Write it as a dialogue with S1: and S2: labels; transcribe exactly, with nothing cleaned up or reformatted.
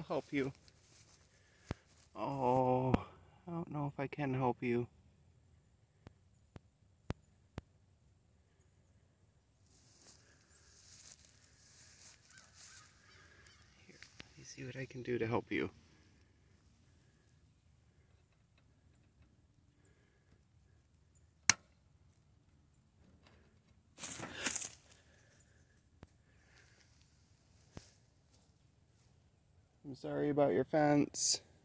S1: help you. Oh, I don't know if I can help you. Here, let me see what I can do to help you. I'm sorry about your fence.